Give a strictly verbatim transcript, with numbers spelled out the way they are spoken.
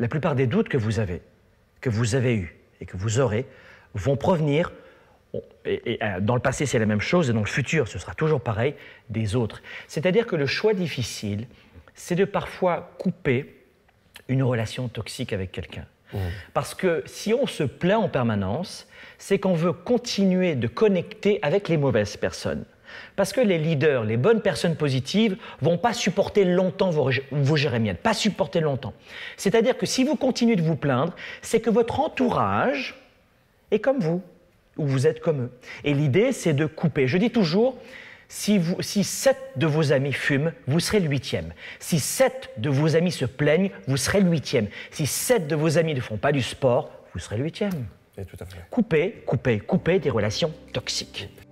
la plupart des doutes que vous avez, que vous avez eus et que vous aurez, vont provenir, et, et dans le passé c'est la même chose, et dans le futur ce sera toujours pareil, des autres. C'est-à-dire que le choix difficile, c'est de parfois couper une relation toxique avec quelqu'un. Mmh. Parce que si on se plaint en permanence, c'est qu'on veut continuer de connecter avec les mauvaises personnes. Parce que les leaders, les bonnes personnes positives, ne vont pas supporter longtemps vos, vos jérémiades, pas supporter longtemps. C'est-à-dire que si vous continuez de vous plaindre, c'est que votre entourage est comme vous, ou vous êtes comme eux. Et l'idée, c'est de couper. Je dis toujours, si, vous, si sept de vos amis fument, vous serez le huitième. Si sept de vos amis se plaignent, vous serez le huitième. Si sept de vos amis ne font pas du sport, vous serez le huitième. Et tout à fait. Coupez, coupez, coupez des relations toxiques.